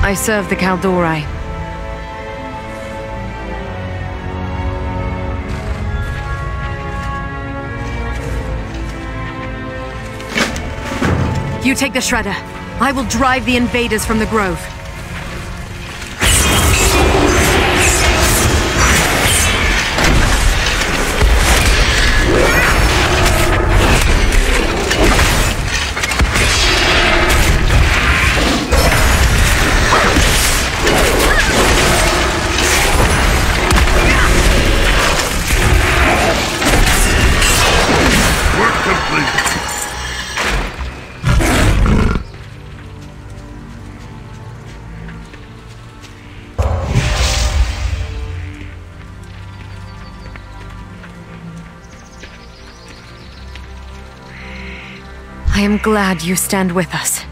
I serve the Kaldorei. You take the Shredder. I will drive the invaders from the grove. Work complete. I am glad you stand with us.